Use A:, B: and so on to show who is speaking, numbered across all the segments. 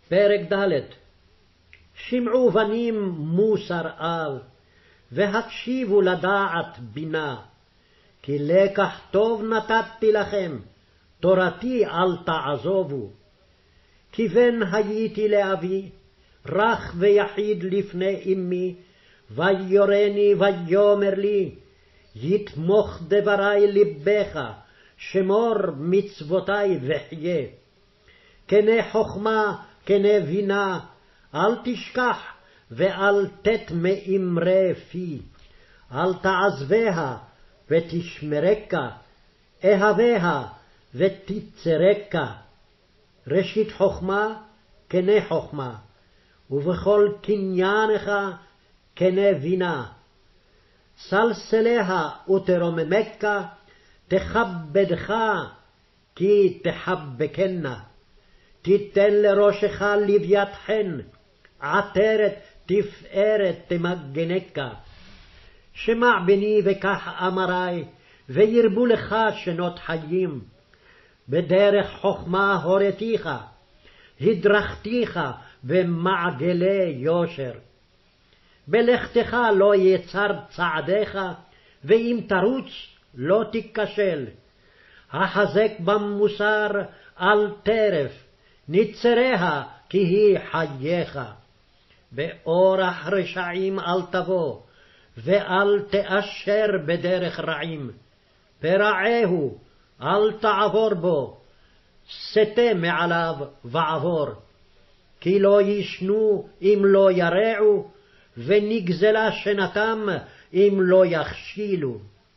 A: פרק ד'. שמעו בנים מוסר אב, והקשיבו לדעת בינה, כי לקח טוב נתתי לכם, תורתי אל תעזובו. כי בן הייתי לאבי, רך ויחיד לפני אמי, ויורני ויאמר לי, יתמוך דברי לבך, שמור מצוותי וחיה. כנה חכמה, כנה בינה, אל תשכח ואל תת מאמרי פי. אל תעזביה ותשמרקה, אהביה ותצרקה. ראשית חכמה, כנה חכמה, ובכל קניינך כנה בינה. סלסליה ותרוממך, תכבדך כי תחבקנה. תיתן לראשך לוויית חן, עטרת תפארת תמגנקה. שמע בני וקח אמרי, וירבו לך שנות חיים. בדרך חכמה הורתיך, הדרכתיך במעגלי יושר. בלכתך לא יצר צעדיך, ואם תרוץ לא תיכשל. החזק במוסר אל טרף, נצריה כי היא חייך. באורח רשעים אל תבוא, ואל תאשר בדרך רעים. ברעהו אל תעבור בו, סטה מעליו ועבור. כי לא ישנו אם לא ירעו, ונגזלה שנתם אם לא יכשילו.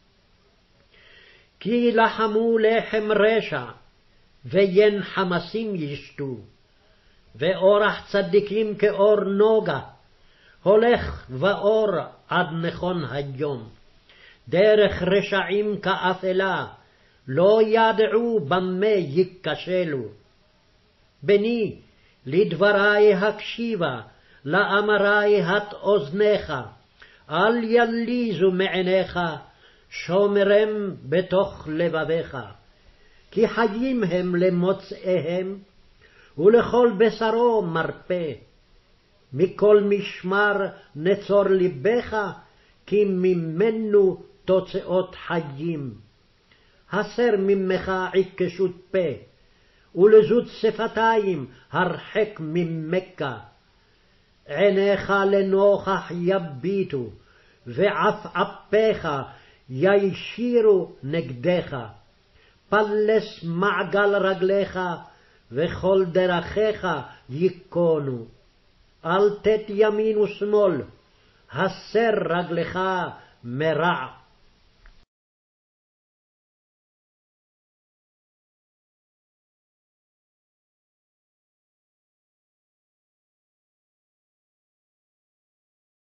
A: כי לחמו לחם רשע, ויין חמסים ישתו. ואורח צדיקים כאור נוגה, הולך ואור עד נכון היום. דרך רשעים כאפלה, לא ידעו במה ייכשלו. בני, לדברי הקשיבה, לאמרי הט אוזניך, אל יליזו מעיניך, שומרם בתוך לבביך. כי חיים הם למוצאיהם, ולכל בשרו מרפא. מכל משמר נצור לבך, כי ממנו תוצאות חיים. הסר ממך עיקשות פה, ולזות שפתיים הרחק ממך. עיניך לנוכח יביטו, ועפעפיך ישירו נגדך. פלס מעגל רגליך, וכל דרכיך ייכונו. אל תת ימין ושמאל, הסר רגלך מרע.